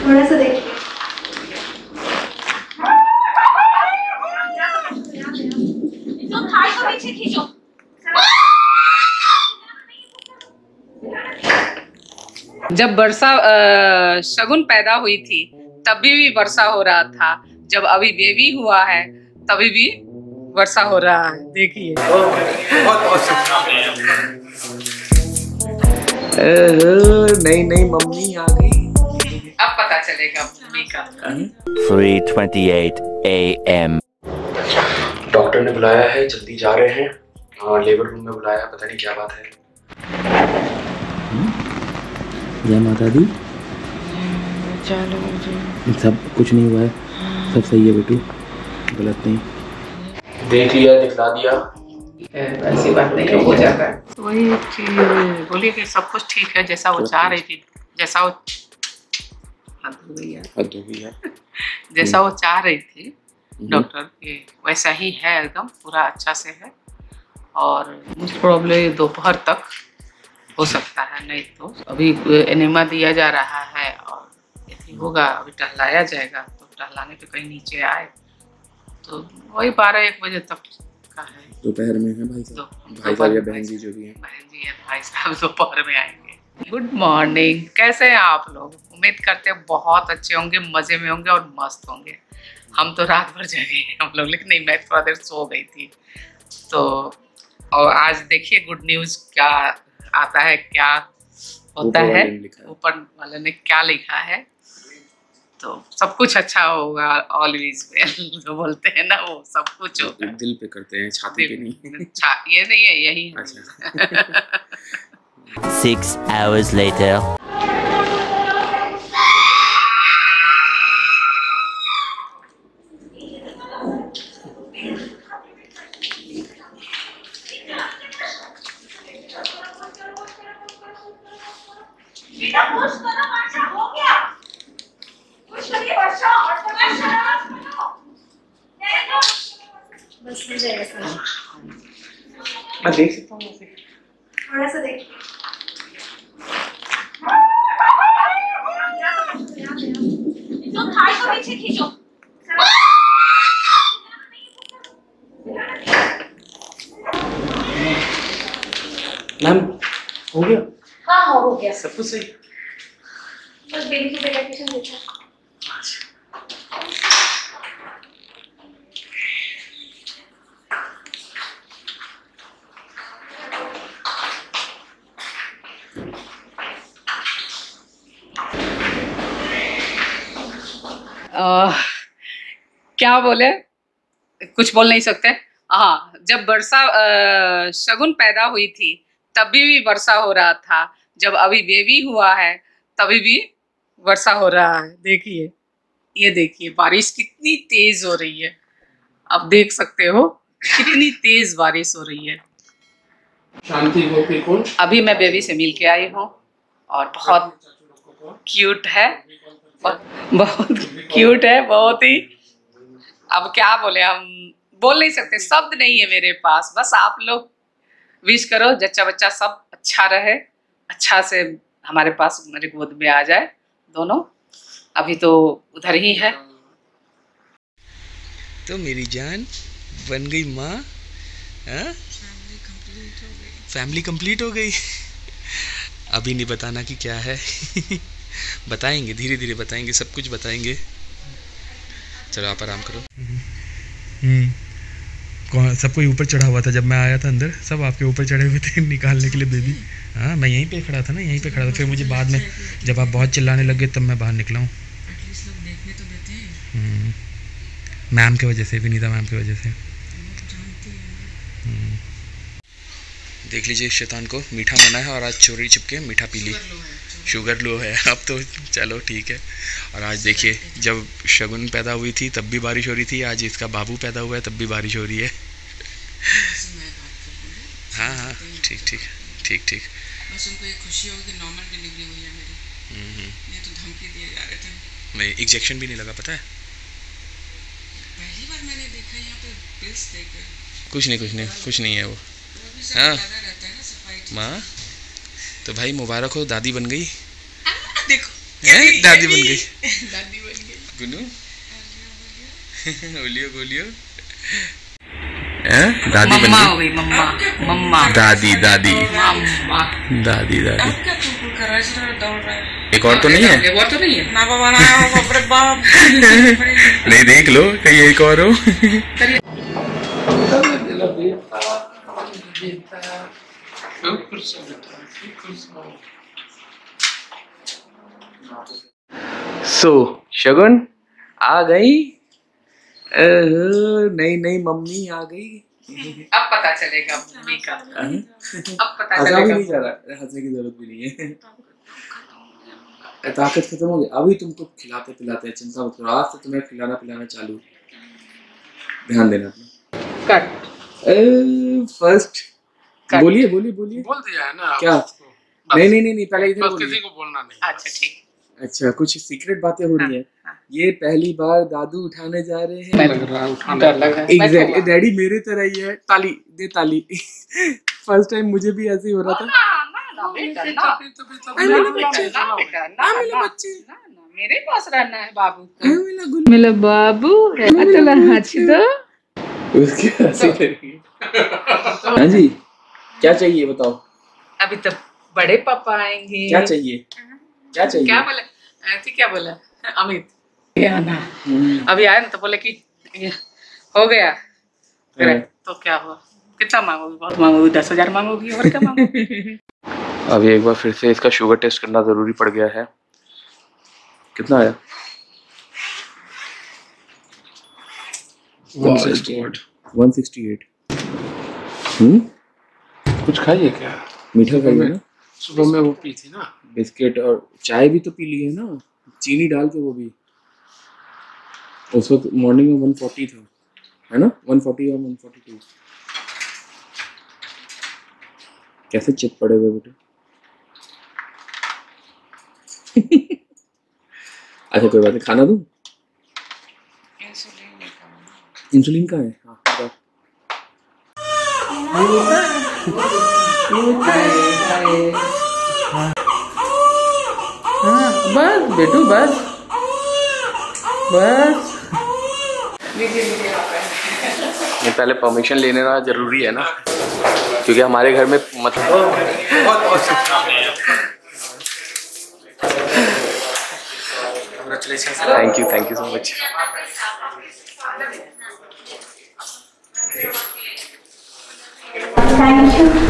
थोड़ा सा देखिए। जो थाई को पीछे खींचो। जब वर्षा शगुन पैदा हुई थी तभी भी वर्षा हो रहा था। जब अभी बेबी हुआ है तभी भी वर्षा हो रहा है। देखिए नहीं मम्मी आ गई। अब पता चलेगा मम्मी का। 3:28 AM। डॉक्टर ने बुलाया है, जल्दी जा रहे हैं। हाँ, लेबर रूम में बुलाया, पता नहीं क्या बात है। जय माता दी। चलो सब कुछ नहीं हुआ है, सब सही है बेटू, गलत नहीं। देख लिया, दिखला दिया, ऐसी बात नहीं है, हो जाता है। वही बोलिए कि सब कुछ ठीक है जैसा वो चाह रही थी, जैसा वो हद हो गई है जैसा वो चाह रही थी डॉक्टर के, वैसा ही है, एकदम पूरा अच्छा से है। और प्रॉब्लम दोपहर तक हो सकता है, नहीं तो अभी एनेमा दिया जा रहा है और यदि होगा अभी टहलाया जाएगा, तो टहलाने पे कहीं नीचे आए तो वही 12-1 बजे तक का है। दोपहर में है भाई साहब या बहन जी, जो भी है। बहन जी है, भाई साहब दोपहर में आएंगे। गुड मॉर्निंग, कैसे हैं आप लोग? उम्मीद करते हैं बहुत अच्छे होंगे, मजे में होंगे और मस्त होंगे। हम तो रात भर जगे हैं हम लोग, लेकिन नहीं, मैं थोड़ा देर सो गई थी। तो और आज देखिए गुड न्यूज़ क्या आता है, क्या होता है, ऊपर वाले ने क्या लिखा है। तो सब कुछ अच्छा होगा, ऑलवेज वेल जो बोलते हैं ना, वो सब कुछ होगा। दिल पे करते हैं, छाती पे नहीं। ये नहीं है, यही है। अच्छा। 6 hours later। बस हो जाएगा सर। मैं देख सकता हूँ, थोड़ा सा देखिए। जो थाई को पीछे खींचो। मैम हो गया? हाँ हो गया, सब कुछ सही। बस बेबी की पेडियाट्रिशियन देखा। क्या बोले, कुछ बोल नहीं सकते। हाँ, जब वर्षा शगुन पैदा हुई थी तभी भी वर्षा हो रहा था। जब अभी बेबी हुआ है तभी भी वर्षा हो रहा है। देखिए, ये देखिए बारिश कितनी तेज हो रही है, आप देख सकते हो कितनी तेज बारिश हो रही है। शांति गोपी कौन? अभी मैं बेबी से मिल के आई हूँ और बहुत क्यूट है, बहुत क्यूट है, बहुत ही। अब क्या बोले, हम बोल नहीं सकते, शब्द नहीं है मेरे पास। बस आप लोग विश करो जच्चा बच्चा सब अच्छा रहे, अच्छा से हमारे पास मेरे गोद में आ जाए दोनों। अभी तो उधर ही है। तो मेरी जान बन गई माँ, फैमिली कंप्लीट हो गई। अभी नहीं बताना कि क्या है। बताएंगे, धीरे धीरे बताएंगे, सब कुछ बताएंगे। चलो आप आराम करो। कौन सबको ऊपर चढ़ा हुआ था जब मैं आया था अंदर, सब आपके ऊपर चढ़े हुए थे निकालने के लिए बेबी। हाँ, मैं यहीं पे खड़ा था ना, यहीं पे खड़ा था। फिर मुझे बाद में जब आप बहुत चिल्लाने लगे तब मैं बाहर निकला हूँ। मैम की वजह से, विनीता मैम की वजह से। देख लीजिए शैतान को, मीठा मना है और आज चोरी छिपके मीठा पी ली। शुगर लो है अब तो, चलो ठीक है। और आज देखिए, जब शगुन पैदा हुई थी तब भी बारिश हो रही थी, आज इसका बाबू पैदा हुआ है तब भी बारिश हो रही है। हाँ, ठीक ठीक ठीक ठीक। बस उनको ये खुशी होगी कि नॉर्मल डिलीवरी हुई है मेरी। ये तो धमकी दिए जा रहे थे। नहीं, इंजेक्शन भी नहीं लगा, पता है? पहली बार मैंने देखा यहाँ पे पिल्स देकर। कुछ नहीं है वो। हाँ माँ, तो भाई मुबारक हो, दादी बन गई। देखो दादी बन गई। दादी बन गई। गुनू बोलियो बोलियो। दादी बन मम्मा गई। हो गई, मम्मा मम्मा दादी दादी मम्मा। दादी दादी। अब क्या तू कर रहा है? दौड़ रहा है। एक और तो नहीं है? एक और तो नहीं है? ना बाबा ना बाप रे बाप। नहीं देख लो कहीं एक और हो। सो शगुन आ गई। नई नई मम्मी आ गई। अब पता चलेगा मम्मी का। अब पता हंसा भी चलेगा। नहीं जा रहा, हंसने की जरूरत भी नहीं है। ताकत खत्म हो गई। अभी तुमको खिलाते पिलाते हैं, चिंता मत करो। आज से तुम्हें खिलाना पिलाना चालू, ध्यान देना। कट। फर्स्ट बोलिए बोलिए बोलिए। बोल दिया है ना क्या? नहीं नहीं नहीं नहीं, पहले इधर बस बोलिए। किसी को बोलना नहीं। अच्छा ठीक। अच्छा, कुछ सीक्रेट बातें हो रही है। हाँ। ये पहली बार दादू उठाने जा रहे हैं। लग रहा है उठाने डर लग रहा है। एग्जैक्टली, डैडी मेरे तरह ही है। ताली दे ताली। फर्स्ट टाइम मुझे भी ऐसे ही हो रहा था। मेरे पास रहना है बाबू। मेरा बाबू है चला हाथी दो। उसकी हंसी लगी। हाँ जी, क्या चाहिए बताओ? अभी तो बड़े पापा आएंगे। क्या चाहिए? क्या चाहिए? क्या बोला? क्या बोला अमित? आना। अभी आया ना तो बोले कि ये हो गया। तो क्या हुआ? कितना मांगोगी? बहुत मांगोगी? 10,000 मांगोगी और क्या मांगोगी? अभी एक बार फिर से इसका शुगर टेस्ट करना जरूरी पड़ गया है। कितना आया? 168। कुछ खाइए क्या? मीठा खाइए ना। सुबह में वो पी थी ना बिस्किट और चाय भी तो पी ली है ना, चीनी डाल के। वो भी उस वक्त मॉर्निंग में 140 था, है ना? 140 और 142। कैसे चिप पड़े हुए बेटे। अच्छा कोई बात नहीं, खाना दूं? इंसुलिन का है? हाँ बस बेटू बस बस। ये पहले परमिशन लेने ना जरूरी है ना, क्योंकि हमारे घर में मतलब thank you so much. Thank you.